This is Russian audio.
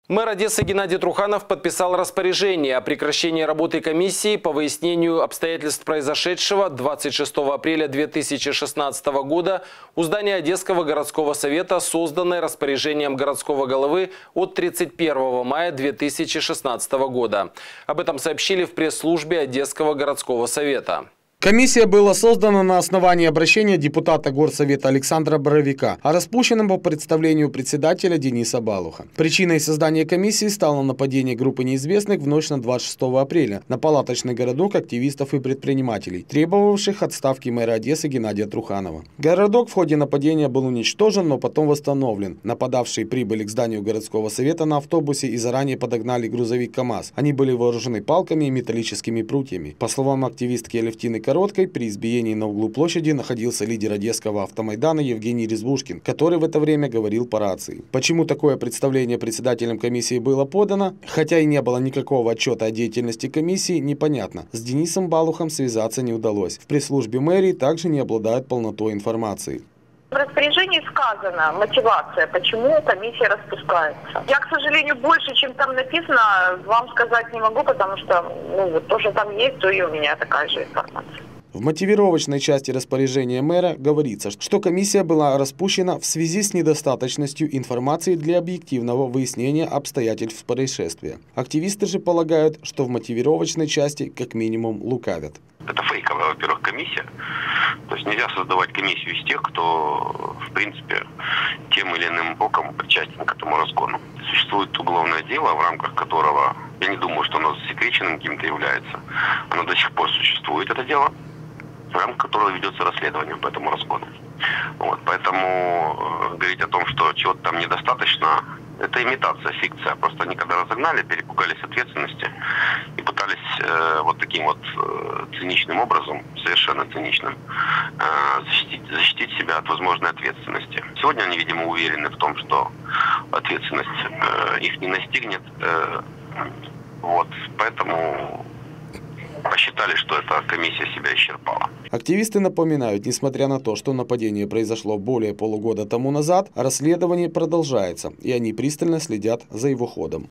Мэр Одессы Геннадий Труханов подписал распоряжение о прекращении работы комиссии по выяснению обстоятельств произошедшего 26 апреля 2016 года у здания Одесского городского совета, созданной распоряжением городского головы от 31 мая 2016 года. Об этом сообщили в пресс-службе Одесского городского совета. Комиссия была создана на основании обращения депутата Горсовета Александра Боровика о распущенном по представлению председателя Дениса Балуха. Причиной создания комиссии стало нападение группы неизвестных в ночь на 26 апреля на палаточный городок активистов и предпринимателей, требовавших отставки мэра Одессы Геннадия Труханова. Городок в ходе нападения был уничтожен, но потом восстановлен. Нападавшие прибыли к зданию городского совета на автобусе и заранее подогнали грузовик КАМАЗ. Они были вооружены палками и металлическими прутьями. По словам активистки Алевтины Короткой, при избиении на углу площади находился лидер Одесского автомайдана Евгений Резбушкин, который в это время говорил по рации. Почему такое представление председателем комиссии было подано, хотя и не было никакого отчета о деятельности комиссии, непонятно. С Денисом Балухом связаться не удалось. В пресс-службе мэрии также не обладают полнотой информации. В распоряжении сказано мотивация, почему комиссия распускается. Я, к сожалению, больше, чем там написано, вам сказать не могу, потому что то, что там есть, то и у меня такая же информация. В мотивировочной части распоряжения мэра говорится, что комиссия была распущена в связи с недостаточностью информации для объективного выяснения обстоятельств происшествия. Активисты же полагают, что в мотивировочной части как минимум лукавят. Это фейковая, во-первых, комиссия. То есть нельзя создавать комиссию из тех, кто, в принципе, тем или иным боком причастен к этому разгону. Существует уголовное дело, в рамках которого, я не думаю, что оно засекреченным каким-то является. Оно до сих пор существует, это дело, в рамках которого ведется расследование по этому разгону. Поэтому говорить о том, что чего-то там недостаточно, это имитация, фикция. Просто они когда разогнали, перепугались ответственности и пытались таким циничным образом, совершенно циничным, защитить себя от возможной ответственности. Сегодня они, видимо, уверены в том, что ответственность их не настигнет. Поэтому посчитали, что эта комиссия себя исчерпала. Активисты напоминают, несмотря на то, что нападение произошло более полугода тому назад, расследование продолжается, и они пристально следят за его ходом.